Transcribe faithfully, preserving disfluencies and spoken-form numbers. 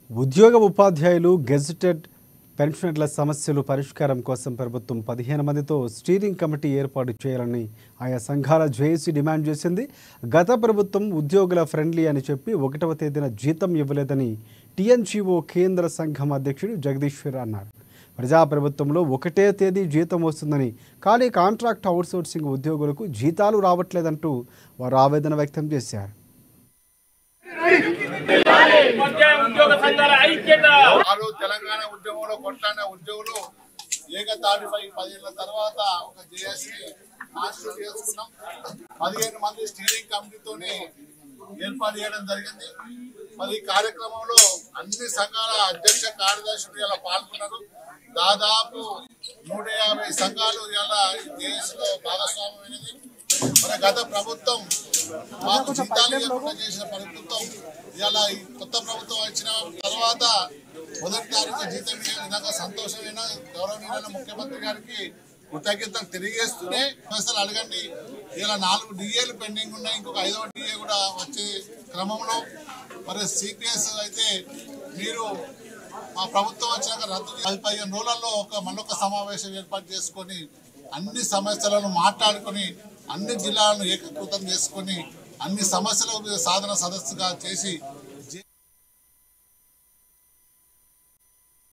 ఉద్యోగ ఉపాధ్యాయులు గెజిటెడ్ పెన్షనర్ల సమస్యలు పరిష్కారం కోసం ప్రభుత్వం పదిహేను మందితో స్టీరింగ్ కమిటీ ఏర్పాటు చేయాలని ఆయా సంఘాల జేఏసీ డిమాండ్ చేసింది. గత ప్రభుత్వం ఉద్యోగుల ఫ్రెండ్లీ అని చెప్పి ఒకటవ తేదీన జీతం ఇవ్వలేదని టీఎన్జీఓ కేంద్ర సంఘం అధ్యక్షుడు జగదీశ్వర్ అన్నారు. ప్రజాప్రభుత్వంలో ఒకటే తేదీ జీతం వస్తుందని, కానీ కాంట్రాక్ట్ అవుట్సోర్సింగ్ ఉద్యోగులకు జీతాలు రావట్లేదంటూ వారు ఆవేదన వ్యక్తం చేశారు. తెలంగాణ ఉద్యమంలో కొట్లాడిన ఉద్యోగులు ఏకతాటిపై పదిహేనుల తర్వాత ఒక జేఏసీ కాన్స్టిట్యూట్ చేసుకున్నాం. పదిహేను మంది స్టీరింగ్ కమిటీతోని ఏర్పాటు చేయడం జరిగింది. మరి ఈ కార్యక్రమంలో అన్ని సంఘాల అధ్యక్ష కార్యదర్శులు ఇలా పాల్గొన్నారు. దాదాపు నూట యాభై సంఘాలు ఇలా జేఏసీలో భాగస్వామ్యమైనది. మన గత ప్రభుత్వం మాకు జీతాలు ఇవ్వకుండా చేసిన ప్రభుత్వం ఇలా ఈ కొత్త ప్రభుత్వం వచ్చిన తర్వాత మొదటి తారీఖు జీతం ఇచ్చే విధంగా సంతోషమైన గౌరవనీయులైన ముఖ్యమంత్రి గారికి కృతజ్ఞతలు తెలియజేస్తూనే సమస్యలు అడగండి. ఇలా నాలుగు డిఏలు పెండింగ్ ఉన్నాయి, ఇంకొక ఐదవ డిఏ కూడా వచ్చే క్రమంలో మరి సిపిఎస్ అయితే మీరు మా ప్రభుత్వం వచ్చాక రద్దు పది పదిహేను రోజులలో ఒక మరొక సమావేశం ఏర్పాటు చేసుకొని అన్ని సమస్యలను మాట్లాడుకొని అన్ని జిల్లాలను ఏకీకృతం చేసుకొని అన్ని సమస్యల సాధన సదస్సుగా చేసి